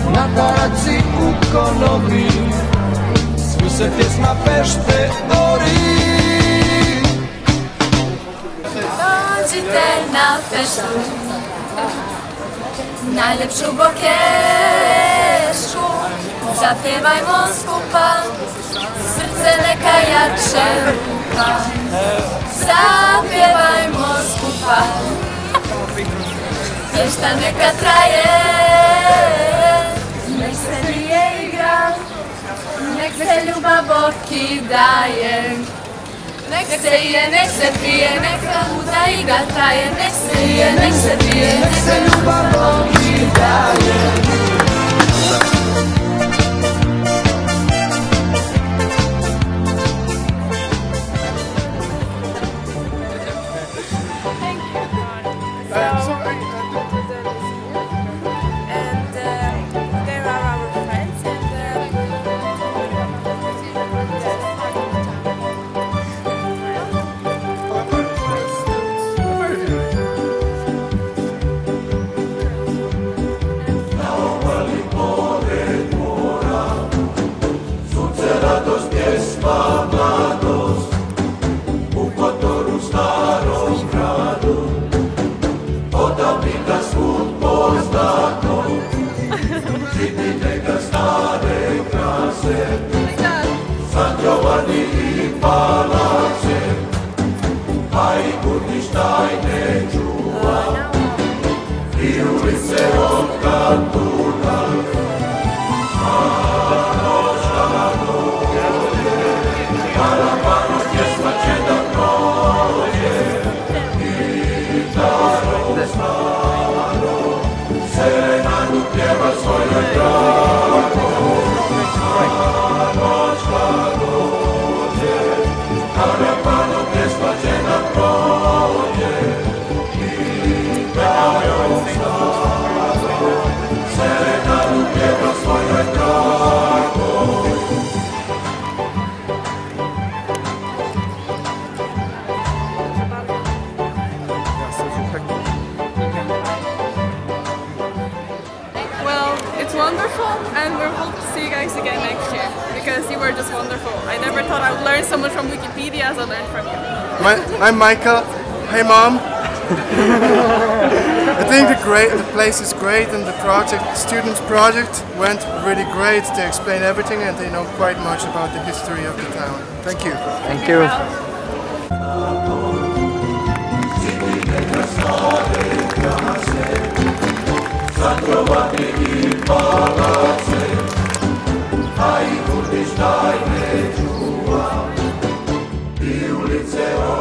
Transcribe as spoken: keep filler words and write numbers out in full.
na taraci u konobi, svi se pjesma pešte ori. Dođite na feštu, najljepšu bokešku, zapjevajmo skupa, srce neka jače rupa. Zapjevajmo skupa, pješta neka traje, nek se nije igra, nek se ljubav Boki daje. Nek se je, nek se pije, nek luda igra traje, nek se je, nek se pije, nek se ljubav Boki daje. Wonderful, and we hope to see you guys again next year because you were just wonderful. I never thought I would learn so much from Wikipedia as I learned from you. My, I'm Michael. Hey Mom. I think the great the place is great and the project, the students' project went really great. They explain everything and they know quite much about the history of the town. Thank you. Thank you. Zatrovati i palace, a i budiš tajne čuva, i ulice